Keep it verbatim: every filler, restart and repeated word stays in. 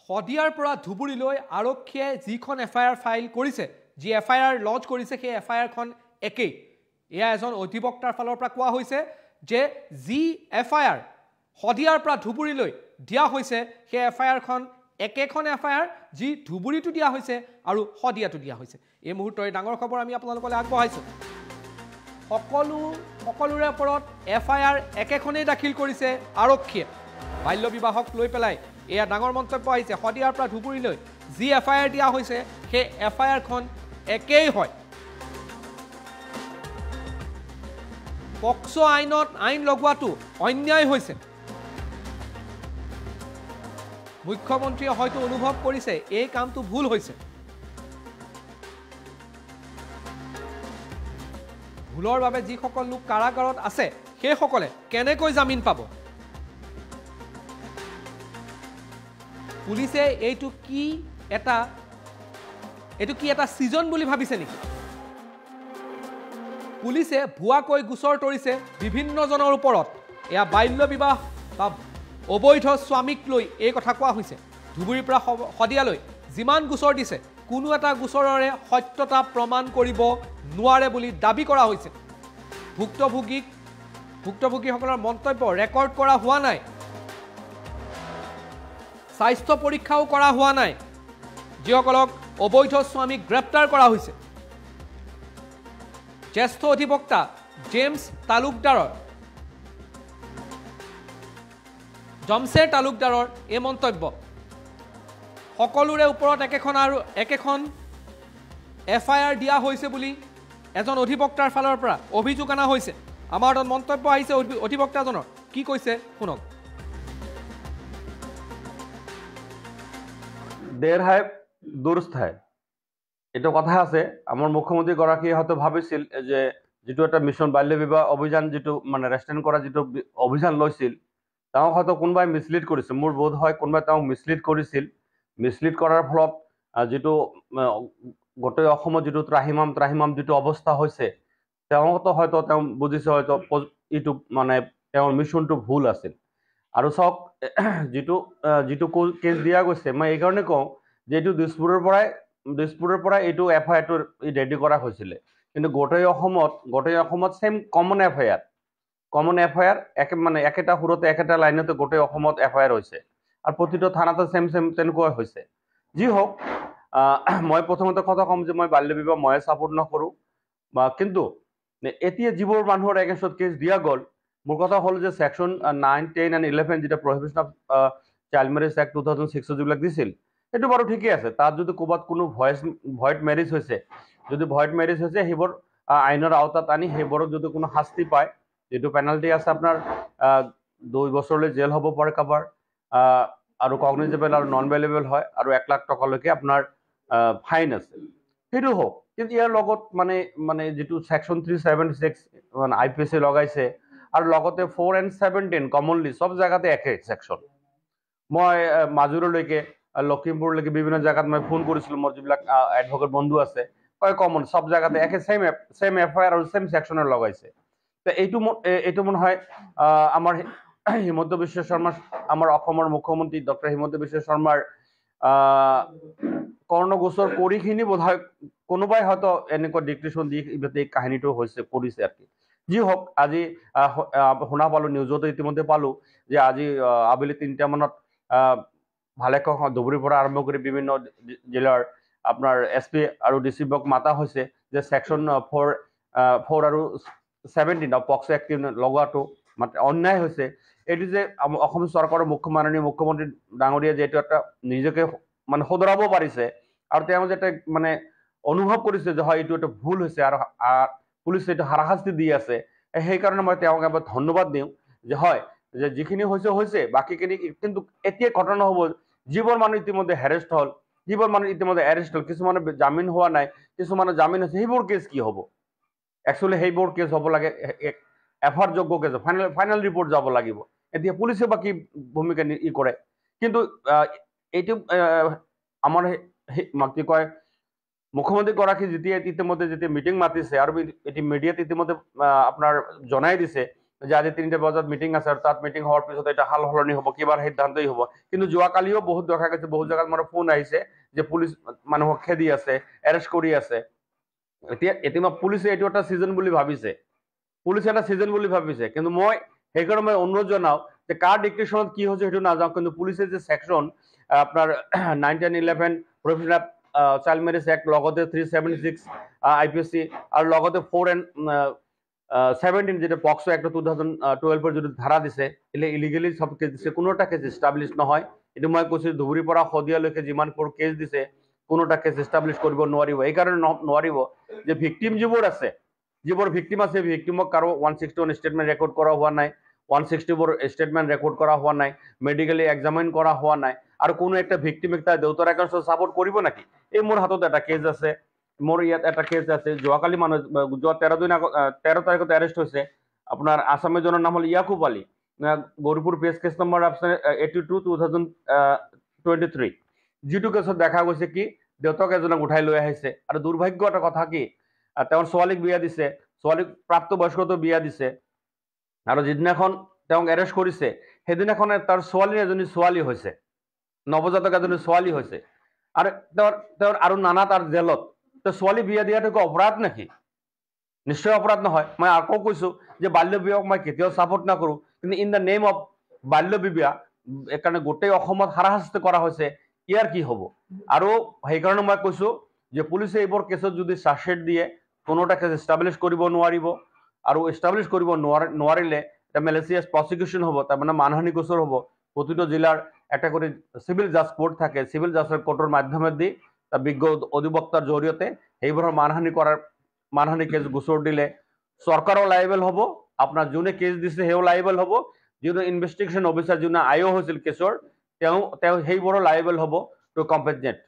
শদিয়াৰ পৰা ধুবুৰীলৈ আৰক্ষীয়ে যিখন এফআইআৰ ফাইল কৰিছে, যি এফআইআৰ লঞ্চ কৰিছে, সেই এফআইআৰখন একেই। এয়া এজন অধিবক্তাৰ ফালৰ পৰা কোৱা হৈছে যে যি এফআইআৰ শদিয়াৰ পৰা ধুবুৰীলৈ দিয়া হৈছে, সেই এফআইআৰখন একেখন এফআইআৰ যি ধুবুৰীটো দিয়া হৈছে আৰু শদিয়াটো দিয়া হৈছে। এই মুহূৰ্তৰে ডাঙৰ খবৰ আমি আপোনালোকলৈ আগবঢ়াইছোঁ। সকলো সকলোৰে ওপৰত এফআইআৰ একেখনেই দাখিল কৰিছে আৰক্ষীয়ে। বাল্য বিবাহক লৈ পেলাই এয়া ডাঙৰ মন্তব্য আহিছে। শদিয়াৰ পৰা ধুবুৰীলৈ যি এফআইআৰ দিয়া হৈছে, সেই এফআইআৰখন একেই হয়। পক্সো আইনত আইন লগোৱাটো অন্যায় হৈছে। মুখ্যমন্ত্ৰীয়ে হয়তো অনুভৱ কৰিছে এই কামটো ভুল হৈছে। ভুলৰ বাবে যিসকল লোক কাৰাগাৰত আছে, সেইসকলে কেনেকৈ জামিন পাব? পুলিচে এইটো কি এটা এইটো কি এটা সিজন বুলি ভাবিছে নেকি? পুলিচে ভুৱাকৈ গোচৰ তৰিছে বিভিন্নজনৰ ওপৰত। এয়া বাল্য বিবাহ বা অবৈধ স্বামীক লৈ এই কথা কোৱা হৈছে। ধুবুৰীৰ পৰা শদিয়ালৈ যিমান গোচৰ দিছে, কোনো এটা গোচৰৰে সত্যতা প্ৰমাণ কৰিব নোৱাৰে বুলি দাবী কৰা হৈছে। ভুক্তভোগীক ভুক্তভোগীসকলৰ মন্তব্য ৰেকৰ্ড কৰা হোৱা নাই, স্বাস্থ্য পৰীক্ষাও কৰা হোৱা নাই, যিসকলক অবৈধ স্বামীক গ্ৰেপ্তাৰ কৰা হৈছে। জ্যেষ্ঠ অধিবক্তা জেমছ তালুকদাৰৰ জমছেৰ তালুকদাৰৰ এই মন্তব্য। সকলোৰে ওপৰত একেখন আৰু একেখন এফআইআৰ দিয়া হৈছে বুলি এজন অধিবক্তাৰ ফালৰ পৰা অভিযোগ অনা হৈছে। আমাৰ তাত মন্তব্য আহিছে অধিবক্তাজনৰ, কি কৈছে শুনক। দের হয় দুরস্থ হয়, এটা কথা আছে। আমার মুখ্যমন্ত্রী গৰাকী হয়তো ভাবিছিল যে যেটো একটা মিশন বাল্য বিবাহ অভিযান, যেটো মানে রেস্ট্রেন করা যেটো অভিযান লৈছিল, তাও হয়তো কোনোবাই মিসলিড কৰিছিল। মোৰ বোধ হয় কোনোবাই তাও মিসলিড কৰিছিল। মিসলিড কৰাৰ ফলত যেটো গোটেই অসমত যেটো ত্ৰাহিমাম ত্ৰাহিমাম যেটো অৱস্থা হৈছে, তেওঁতো হয়তো তেওঁ বুজিছে হয়তো এইটো মানে তেওঁৰ মিশনটো ভুল আছিল। আৰু চাওক, যেটো যেটো কেছ দিয়া গৈছে, মই এই কাৰণে কওঁ যে এইটো দিছপুৰৰ পৰাই দিছপুৰৰ পৰা এইটো এফআইআৰটো ৰেডি কৰা হৈছিলে। কিন্তু গোটেই অসমত গোটেই অসমত same common FIR common FIR একে মানে একেটা সুৰতে একেটা লাইনতে গোটেই অসমত এফআইআর হৈছে আৰু প্ৰতিটো থানাতে সেম সেম তেনেকুৱা হৈছে। যি হোক, মই প্ৰথমতে কথা ক'ম যে মই বাল্য বিবাহ মই ছাপোৰ্ট নকৰোঁ বা, কিন্তু এতিয়া যিবোৰ মানুহৰ এগেইনষ্টত কেছ দিয়া গ'ল, মোৰ কথা হ'ল যে section nine ten and eleven যেটা prohibition of child marriage act two thousand ছিক্সত যিবিলাক দিছিল, সেইটো বাৰু ঠিকেই আছে। তাত যদি ক'ৰবাত কোনো ভইচ ভইড মেৰেজ হৈছে, যদি ভইড মেৰেজ হৈছে, সেইবোৰ আইনৰ আওতাত আনি সেইবোৰক যদি কোনো শাস্তি পায়, যেটো পেনাল্টি আছে আপোনাৰ দুই বছৰলৈ জেল হ'ব পাৰে কাৰোবাৰ, আৰু কগনিজেবল আৰু নন ভেলুৱেবল হয়, আৰু এক লাখ টকালৈকে আপোনাৰ ফাইন আছে, সেইটো হওক। কিন্তু ইয়াৰ লগত মানে মানে যিটো ছেকশ্যন থ্ৰী ছেভেণ্টি ছিক্স মানে আই পি এছ এ লগাইছে, আৰু লগতে ফ'ৰ এণ্ড ছেভেণ্টিন কমনলি চব জেগাতে একে ছেকশ্যন। মই মাজুলীলৈকে লখিমপুৰলৈকে বিভিন্ন জেগাত মই ফোন কৰিছিলোঁ, মোৰ যিবিলাক এডভকেট বন্ধু আছে, কয় কমন চব জেগাতে একে ছেম ছেম এফআইআৰ আৰু ছেম ছেকশ্যনৰ লগাইছে। তো এইটো এইটো মনে হয় আমাৰ হিমন্ত বিশ্ব শৰ্মাৰ আমাৰ অসমৰ মুখ্যমন্ত্ৰী ডক্টৰ হিমন্ত বিশ্ব শৰ্মাৰ কৰ্ণগোচৰ কৰিখিনি বোধ হয় কোনোবাই হয়তো এনেকুৱা ডিক্টেশ্যন দি এই কাহিনীটো হৈছে কৰিছে আৰু কি। যি হোক, আজি শুনা পালোঁ, নিউজতো ইতিমধ্যে পালোঁ যে আজি আবেলি তিনিটা মানত ভালেকেইখন ধুবুৰীৰ পৰা আৰম্ভ কৰি বিভিন্ন জিলাৰ আপোনাৰ এছ পি আৰু ডি চি বিক মাতা হৈছে যে ছেকশ্যন ফ'ৰ ফ'ৰ আৰু ছেভেণ্টিন পক্সো এক্ট লগোৱাটো মানে অন্যায় হৈছে। এইটো যে অসম চৰকাৰৰ মুখ্য মাননীয় মুখ্যমন্ত্ৰী ডাঙৰীয়া যে এইটো এটা নিজকে মানে শুধৰাব পাৰিছে, আৰু তেওঁ যাতে মানে অনুভৱ কৰিছে যে হয় এইটো এটা ভুল হৈছে, আৰু পুলিচে এইটো হাৰাশাস্তি দি আছে, সেইকাৰণে মই তেওঁক এবাৰ ধন্যবাদ দিওঁ যে হয়, যে যিখিনি হৈছে হৈছে, বাকীখিনি কিন্তু এতিয়া ঘটনা হ'ব যিবোৰ মানুহ ইতিমধ্যে হেৰেষ্ট হ'ল, যিবোৰ মানুহ ইতিমধ্যে এৰেষ্ট হ'ল, কিছুমানৰ জামিন হোৱা নাই, কিছুমানৰ জামিন হৈছে, সেইবোৰ কেছ কি হ'ব? একচুৱেলি সেইবোৰ কেছ হ'ব লাগে এফআৰ যোগ্য কেছ, ফাইনেল ফাইনেল ৰিপৰ্ট যাব লাগিব। এতিয়া পুলিচে বা কি ভূমিকা ই কৰে? কিন্তু এইটো আমাৰ কি কয় মুখ্যমন্ত্ৰীগৰাকী যেতিয়া ইতিমধ্যে যেতিয়া মিটিং মাতিছে আৰু এটি মিডিয়াত ইতিমধ্যে আপোনাৰ জনাই দিছে যে আজি তিনিটা বজাত মিটিং আছে আৰু তাত মিটিং হোৱাৰ পিছত এটা হাল সলনি হ'ব, কিবাৰ সিদ্ধান্তই হ'ব। কিন্তু যোৱাকালিও বহুত দেখা গৈছে, বহুত জেগাত মোৰ ফোন আহিছে যে পুলিচ মানুহক খেদি আছে, এৰেষ্ট কৰি আছে। এতিয়া এতিয়া পুলিচে এইটো এটা ছিজন বুলি ভাবিছে, পুলিচে এটা ছিজন বুলি ভাবিছে। কিন্তু মই সেইকাৰণে মই অনুৰোধ জনাওঁ যে কাৰ ডিক্টেশ্যনত কি হৈছে সেইটো নাযাওঁ, কিন্তু পুলিচে যে ছেকশ্যন আপোনাৰ nine ten eleven provision of child marriage act, লগতে three seventy six I P S C, আৰু লগতে ফ'ৰ এণ্ড ছেভেণ্টিন যেটা পক্সো এক্ট টু থাউজেণ্ড টুৱেল্ভৰ যিটো ধাৰা দিছে, એટલે ইলিগেলি সব কেছ দিছে, কোনোটা কেছ ইষ্টাব্লিছ নহয়। এইটো মই কৈছোঁ ধুবুৰীৰ পৰা শদিয়ালৈকে যিমানবোৰ কেছ দিছে কোনোটা কেছ ইষ্টাব্লিছ কৰিব নোৱাৰিব। এইকাৰণে নোৱাৰিব যে ভিক্টিম যিবোৰ আছে, যিবোৰ ভিক্টিম আছে, ভিক্টিমক কাৰো one sixty one statement record কৰা হোৱা নাই, ওৱান ছিক্সটিবোৰ ষ্টেটমেণ্ট ৰেকৰ্ড কৰা হোৱা নাই, মেডিকেলি এক্সামিন কৰা হোৱা নাই, আৰু কোনো একটা ভিক্টিম একটা দেউতাৰ একাউণ্টত ছাপোৰ্ট কৰিব নেকি? এই মোৰ হাতত এটা কেছ আছে, মোৰ ইয়াত এটা কেছ আছে। যোৱাকালি মানুহ যোৱা তেৰ দিন আগত তেৰ তাৰিখত এৰেষ্ট হৈছে আপোনাৰ আছামীজনৰ নাম হ'ল Yakub Ali, Gauripur page case number আপোনাৰ eighty two two thousand twenty three. যিটো কেছত দেখা গৈছে কি দেউতাক এজনক উঠাই লৈ আহিছে, আৰু দুৰ্ভাগ্য এটা কথা কি তেওঁৰ ছোৱালীক বিয়া দিছে, ছোৱালীক প্ৰাপ্তবয়স্কতো বিয়া দিছে, আৰু যিদিনাখন তেওঁক এৰেষ্ট কৰিছে সেইদিনাখনে তাৰ ছোৱালীৰ এজনী ছোৱালী হৈছে, নৱজাতক এজনী ছোৱালী হৈছে, আৰু তেওঁৰ তেওঁৰ আৰু নানা তাৰ জেলত। তো ছোৱালী বিয়া দিয়াটো একো অপৰাধ নেকি? নিশ্চয় অপৰাধ নহয়। মই আকৌ কৈছোঁ যে বাল্য বিবাহক মই কেতিয়াও ছাপোৰ্ট নকৰোঁ, কিন্তু ইন দ্য নেম অফ বাল্য বিবাহ এইকাৰণে গোটেই অসমত হাৰাশাস্তি কৰা হৈছে, ইয়াৰ কি হ'ব? আৰু সেইকাৰণে মই কৈছোঁ যে পুলিচে এইবোৰ কেছত যদি চাৰ্জশ্বিট দিয়ে কোনোটা কেছ ইষ্টাব্লিছ কৰিব নোৱাৰিব, আৰু ইষ্টাব্লিছ কৰিব নোৱাৰিলে এটা মেলেচিয়াছ প্ৰচিকিউশ্যন হ'ব, তাৰমানে মানহানি গোচৰ হ'ব। প্ৰতিটো জিলাৰ এটা কৰি চিভিল জাজ কোৰ্ট থাকে, চিভিল জাজৰ কোৰ্টৰ মাধ্যমেদি বিজ্ঞ অধিবক্তাৰ জৰিয়তে সেইবোৰৰ মানহানি কৰাৰ মানহানি কেছ গোচৰ দিলে চৰকাৰো লাইবেল হ'ব, আপোনাৰ যোনে কেছ দিছে সেও লাইবেল হ'ব, যোনে ইনভেষ্টিগেশ্যন অফিচাৰ যোনে আই অ' হৈছিল কেছৰ তেওঁ তেওঁ সেইবোৰো লাইবেল হ'ব টু কম্পেনচেট।